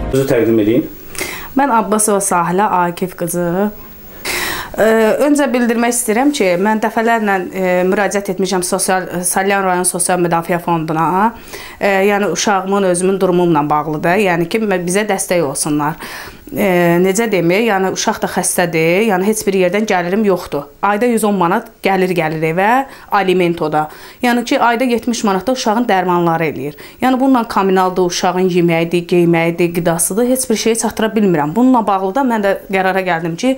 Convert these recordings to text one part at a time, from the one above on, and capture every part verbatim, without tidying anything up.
Özü təqdim edin. Mən Abbasova Sahilə Akif qızı. Öncə bildirmək istəyirəm ki, mən dəfələrlə müraciət etmişəm Sosial Salyan rayon Sosial Müdafiə Fonduna. Yəni uşağımın, özümün durumumla bağlıdır. Yəni ki, bizə dəstək olsunlar. Necə demir, yəni uşaq da xəstədir, yəni heç bir yerdən gəlirim yoxdur. Ayda yüz on manat gəlir gəlir evə, alimentoda. Yəni ki, ayda yetmiş manatda uşağın dərmanları eləyir. Yəni bununla kommunaldır, uşağın yeməyidir, geyməyidir, qidasıdır, heç bir şeyi çatdıra bilmirəm. Bununla bağlı da mən də qərara gəldim ki,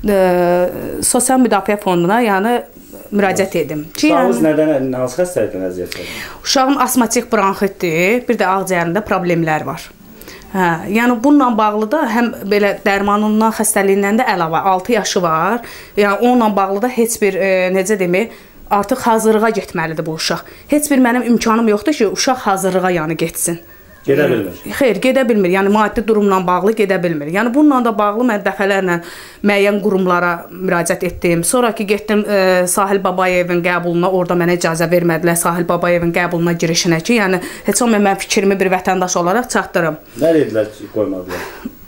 Sosial Müdafiə Fonduna yəni müraciət edim. Uşağınız nədən, hansı xəstəlikdən əziyyət çəkir? Uşağım asmatik bronxitdir, bir də ağciyərində problemlər var. Hə, yəni bununla bağlı da həm belə dərmanından, xəstəliyindən də əlavə altı yaşı var. Yəni onunla bağlı da heç bir e, necə demək, artıq hazırlığa getməlidir bu uşaq. Heç bir mənim imkanım yoxdur ki, uşaq hazırlığa yəni getsin. Gedə bilmir. Xeyr, gedə bilmir. Yəni maddi durumla bağlı gedə bilmir. Yəni bununla da bağlı mən dəfələrlə müəyyən qurumlara müraciət etdim. Sonrakı getdim e, Sahil Babayevin qəbuluna, orada mənə icazə vermədilər Sahil Babayevin qəbuluna girişinə ki, yəni heç olmaya mən fikrimi bir vətəndaş olaraq çatdırım. Nə dedilər ki, qoymadılar?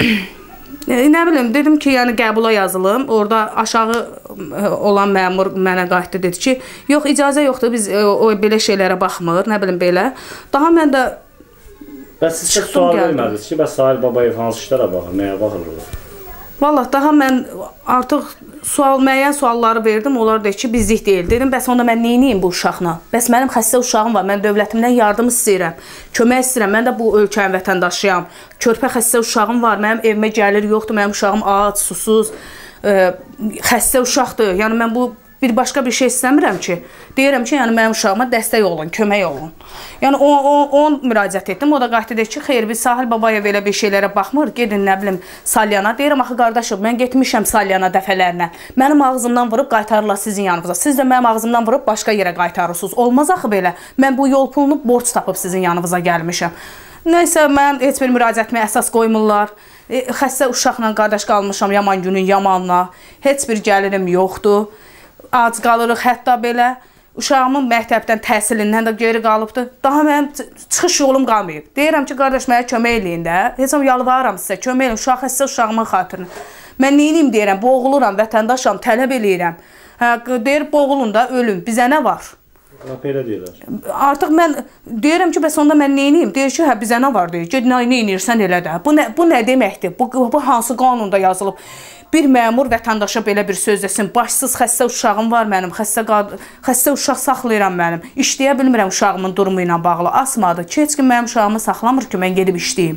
Nə bilim, dedim ki, yəni qəbula yazılım. Orada aşağı olan məmur mənə qayıtdı, dedi ki, yox, icazə yoxdur, biz o, o belə şeylərə baxmır, nə bilim belə. Daha mən də Bəs siz çox sual vermədiniz ki, bəs Sahil Babayev hansı işlərə baxır, nəyə baxırlar? Valla daha mən artıq sual, müəyyən sualları verdim, onlar deyir ki, bizlik deyil. Dedim, bəs onda mən neyniyim bu uşaqla? Bəs mənim xəstə uşağım var, mən dövlətimdən yardım istəyirəm, kömək istəyirəm, mən də bu ölkənin vətəndaşıyam. Körpə xəstə uşağım var, mənim evimə gəlir yoxdur, mənim uşağım ac, susuz, ə, xəstə uşaqdır. Yəni mən bu bir başqa bir şey istəmirəm ki, deyirəm ki, yəni mənim uşağıma dəstək olun, kömək olun. Yəni o, o, o müraciət etdim, o da qayıtdı deyir ki, xeyr, biz Sahil Babayev elə bir şeylərə baxmır, gedin, nə bilim, Salyana. Deyirəm, axı qardaşım, mən getmişəm Salyana dəfələrlə, mənim ağzımdan vurub qaytarırlar sizin yanınıza, siz də mənim ağzımdan vurub başqa yerə qaytarırsınız. Olmaz axı belə, mən bu yol pulunu borc tapıb sizin yanınıza gəlmişəm. Nəysə, mən heç bir müraciətimi əsas qoymurlar. E, xəstə uşaqla qardaş qalmışam yaman günün yamanla, heç bir gəlirim yoxdur. Ac qalırıq, hətta belə uşağımın məktəbdən, təhsilindən də geri qalıbdır. Daha mənim çıxış yolum qalmayıb. Deyirəm ki, qardaş, mənə kömək eləyin də. Heç zaman yalvarıram sizə, kömək eləyin, uşaq xəstə uşağımın xatirinə. Mən neyiniyim deyirəm, boğuluram, vətəndaşam, tələb eləyirəm. Hə, deyir, boğulun da, ölüm, bizə nə var? Belə deyirlər. Artıq mən deyirəm ki, bəs onda mən neyiniyim? Deyir ki, hə, bizə nə var, deyir. Ged, nə inirsən elə də. Bu nə, bu nə deməkdir? Bu, bu hansı qanunda yazılıb? Bir məmur vətəndaşa belə bir söz desin, başsız xəstə uşağım var mənim, xəstə, xəstə uşaq saxlayıram mənim, işləyə bilmirəm uşağımın durumu ilə bağlı, asmadı ki, heç kim mənim uşağımı saxlamır ki, mən gedib işləyim.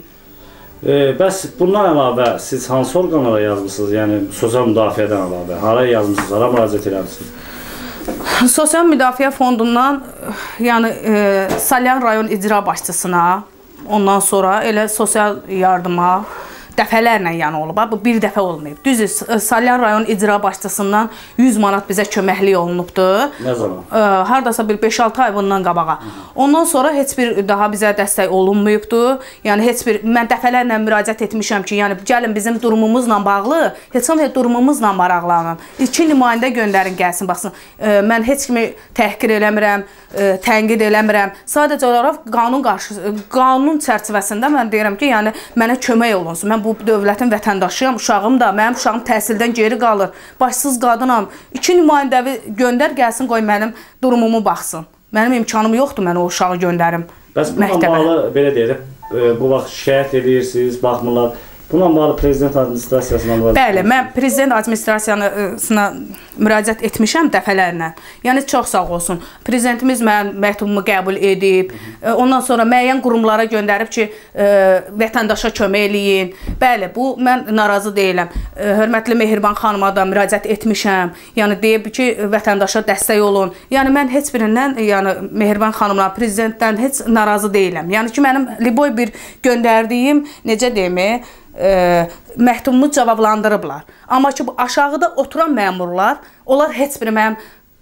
E, bəs bundan əlavə siz hansı orqanlara yazmışsınız, yəni sosial müdafiədən əlavə, hara yazmışsınız, hara müraciət eləmişsiniz? Sosial Müdafiə Fondundan, yəni e, Salyan rayon icra başçısına, ondan sonra elə sosial yardıma, dəfələrlə yəni olub, bu bir dəfə olmayıb. Düzdür, Salyan rayon icra başçısından yüz manat bizə köməklik olunubdur. Nə zaman? Hardasa bir beş altı ay bundan qabağa. Ondan sonra heç bir daha bizə dəstək olunmayıbdır. Yəni heç bir, mən dəfələrlə müraciət etmişəm ki, yəni gəlin bizim durumumuzla bağlı, heç olmasa durumumuzla maraqlanın. İki nümayəndə göndərin, gəlsin, baxsın. Mən heç kimi təhqir eləmirəm, tənqid eləmirəm. Sadəcə olaraq qanun qarşı, qanun çərçivəsində mən deyirəm ki, yəni mənə kömək olunsun. Mən bu dövlətin vətəndaşıyam, uşağım da, mənim uşağım təhsildən geri qalır, başsız qadınam. İki nümayəndəvi göndər, gəlsin, qoy mənim durumumu baxsın. Mənim imkanım yoxdur, mən o uşağı göndərim məktəbə. Bəs bununla bağlı, belə deyək, bu vaxt şikayət edirsiniz, baxmırlar. Bununla bağlı prezident administrasiyasına müraciət Bəli, mən prezident administrasiyasına müraciət etmişəm dəfələrlə. Yəni çox sağ olsun. Prezidentimiz mənim məktubumu qəbul edib. Ondan sonra müəyyən qurumlara göndərib ki, vətəndaşa kömək eləyin. Bəli, bu mən narazı deyiləm. Hörmətli Mehriban xanıma da müraciət etmişəm. Yəni deyib ki, vətəndaşa dəstək olun. Yəni mən heç birindən, yəni Mehriban xanımla, prezidentdən heç narazı deyiləm. Yəni ki, mənim liboy bir göndərdiyim, necə deyim, E, məktubumu cavablandırıblar. Amma ki, bu aşağıda oturan məmurlar, onlar heç bir mənim,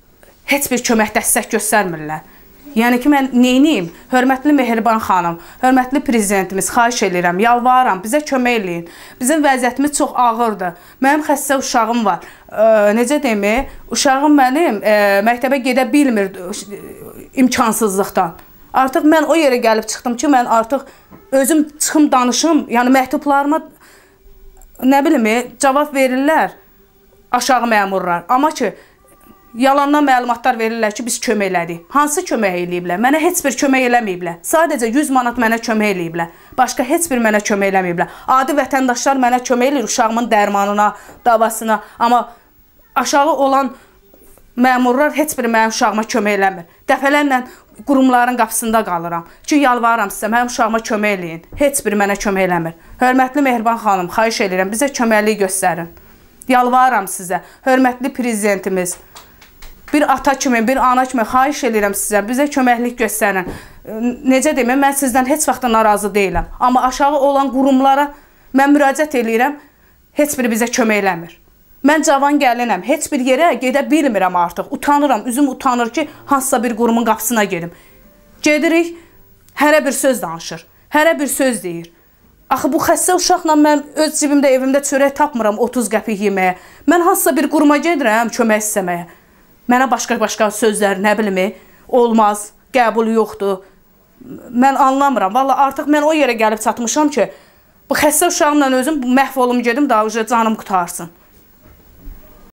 heç bir kömək dəstək göstərmirlər. Yəni ki, mən neyniyim? Hörmətli Mehriban xanım, hörmətli prezidentimiz, xahiş edirəm, yalvarıram, bizə kömək eləyin. Bizim vəziyyətimiz çox ağırdır. Mənim xəstə uşağım var. E, necə deyim, uşağım mənim e, məktəbə gedə bilmir imkansızlıqdan. Artıq mən o yerə gəlib çıxdım ki, mən artıq özüm çıxım danışım, yəni məktublarıma nə bilim, cavab verirlər aşağı məmurlar. Amma ki, yalandan məlumatlar verirlər ki, biz kömək elədik. Hansı kömək eləyiblər? Mənə heç bir kömək eləməyiblər. Sadəcə yüz manat mənə kömək eləyiblər. Başqa heç bir mənə kömək eləməyiblər. Adi vətəndaşlar mənə kömək eləyir uşağımın dərmanına, davasına. Amma aşağı olan məmurlar heç biri mənim uşağıma kömək eləmir. Dəfələrlə qurumların qapısında qalıram ki, yalvarıram sizə, mənim uşağıma kömək eləyin. Heç biri mənə kömək eləmir. Hörmətli Mehriban xanım, xahiş edirəm, bizə köməklik göstərin. Yalvarıram sizə, hörmətli prezidentimiz. Bir ata kimi, bir ana kimi xahiş edirəm sizə, bizə köməklik göstərin. Necə deməyim, mən sizdən heç vaxt narazı deyiləm. Amma aşağı olan qurumlara mən müraciət edirəm, heç biri bizə kömək eləmir. Mən cavan gəlinəm, heç bir yerə gedə bilmirəm artıq. Utanıram, üzüm utanır ki, hansısa bir qurumun qapısına gedim. Gedirik, hərə bir söz danışır, hərə bir söz deyir. Axı bu xəstə uşaqla mən öz cibimdə, evimdə çörək tapmıram otuz qəpik yeməyə. Mən hansısa bir quruma gedirəm kömək istəməyə. Mənə başqa-başqa sözlər, nə bilimi, olmaz, qəbul yoxdur. Mən anlamıram. Vallahi artıq mən o yerə gəlib çatmışam ki, bu xəstə uşağımla özüm məhv olum gedim, daha canım qutarsın.